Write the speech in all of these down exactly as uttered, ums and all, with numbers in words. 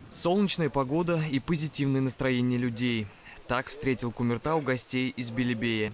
Солнечная погода и позитивное настроение людей. Так встретил Кумертау гостей из Белебея.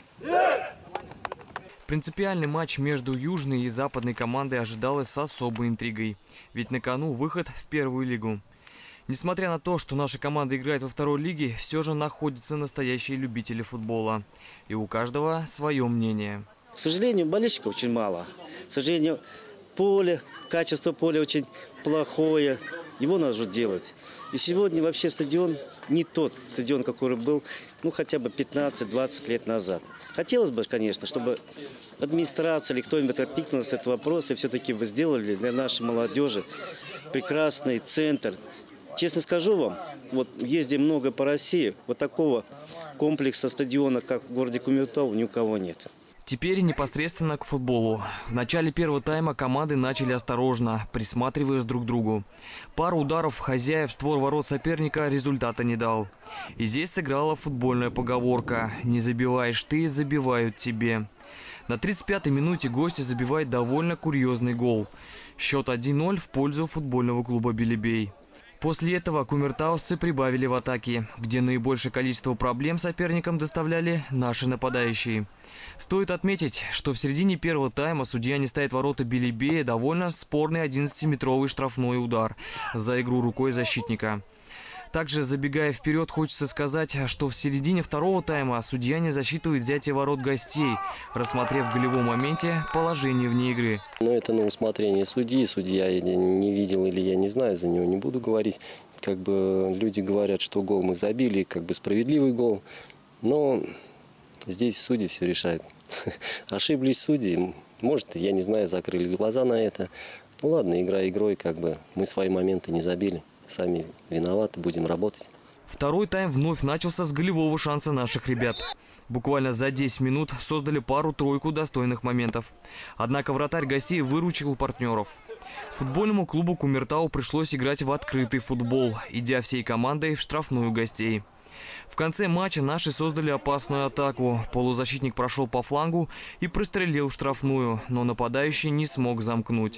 Принципиальный матч между южной и западной командой ожидалось с особой интригой. Ведь на кону выход в первую лигу. Несмотря на то, что наша команда играет во второй лиге, все же находятся настоящие любители футбола. И у каждого свое мнение. К сожалению, болельщиков очень мало. К сожалению, поле, качество поля очень плохое. Его нужно делать. И сегодня вообще стадион не тот стадион, который был, ну, хотя бы пятнадцать-двадцать лет назад. Хотелось бы, конечно, чтобы администрация или кто-нибудь откликнулся на этот вопрос и все-таки бы сделали для нашей молодежи прекрасный центр. Честно скажу вам, вот ездим много по России, вот такого комплекса стадиона, как в городе Кумертау, ни у кого нет. Теперь непосредственно к футболу. В начале первого тайма команды начали осторожно, присматриваясь друг к другу. Пару ударов хозяев в створ ворот соперника результата не дал. И здесь сыграла футбольная поговорка «Не забиваешь ты, забивают тебе». На тридцать пятой минуте гости забивают довольно курьезный гол. Счет один ноль в пользу футбольного клуба «Белебей». После этого кумертаусцы прибавили в атаке, где наибольшее количество проблем соперникам доставляли наши нападающие. Стоит отметить, что в середине первого тайма судья не ставит ворота Белебея довольно спорный одиннадцатиметровый штрафной удар за игру рукой защитника. Также, забегая вперед, хочется сказать, что в середине второго тайма судья не засчитывает взятие ворот гостей, рассмотрев в голевом моменте положение вне игры. Но это на усмотрение судьи. Судья я не видел или я не знаю, за него не буду говорить. Как бы люди говорят, что гол мы забили, как бы справедливый гол. Но здесь судьи все решают. Ошиблись судьи. Может, я не знаю, закрыли глаза на это. Ну ладно, игра игрой, как бы мы свои моменты не забили. Сами виноваты, будем работать. Второй тайм вновь начался с голевого шанса наших ребят. Буквально за десять минут создали пару-тройку достойных моментов. Однако вратарь гостей выручил партнеров. Футбольному клубу Кумертау пришлось играть в открытый футбол, идя всей командой в штрафную гостей. В конце матча наши создали опасную атаку. Полузащитник прошел по флангу и прострелил в штрафную, но нападающий не смог замкнуть.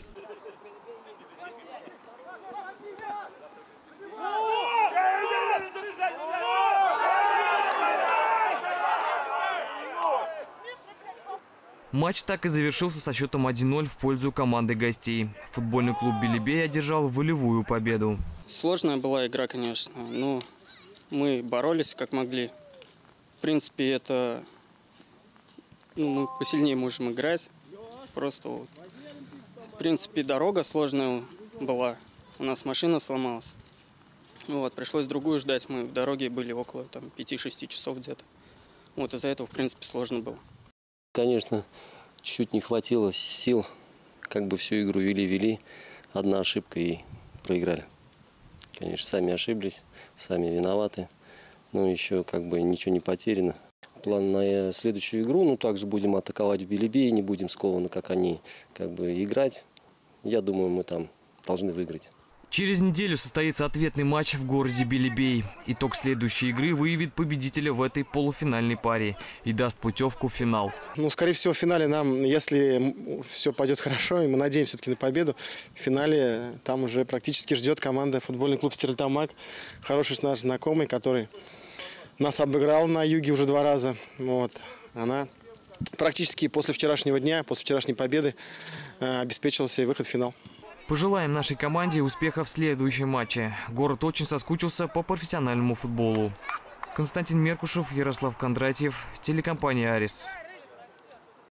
Матч так и завершился со счетом один ноль в пользу команды гостей. Футбольный клуб «Белебей» одержал волевую победу. Сложная была игра, конечно, но мы боролись как могли. В принципе, это ну, мы посильнее можем играть. Просто вот. В принципе, дорога сложная была. У нас машина сломалась. Вот, пришлось другую ждать. Мы в дороге были около пяти-шести часов где-то. Вот из-за этого, в принципе, сложно было. Конечно, чуть-чуть не хватило сил, как бы всю игру вели-вели, одна ошибка и проиграли. Конечно, сами ошиблись, сами виноваты, но еще как бы ничего не потеряно. План на следующую игру, ну также будем атаковать в Белебее, не будем скованы, как они, как бы играть. Я думаю, мы там должны выиграть. Через неделю состоится ответный матч в городе Белебей. Итог следующей игры выявит победителя в этой полуфинальной паре и даст путевку в финал. Ну, скорее всего, в финале нам, если все пойдет хорошо, и мы надеемся все-таки на победу, в финале там уже практически ждет команда футбольный клуб «Стерлитамак». Хороший наш знакомый, который нас обыграл на юге уже два раза. Вот. Она практически после вчерашнего дня, после вчерашней победы обеспечила себе выход в финал. Пожелаем нашей команде успеха в следующем матче. Город очень соскучился по профессиональному футболу. Константин Меркушев, Ярослав Кондратьев, телекомпания «Арис».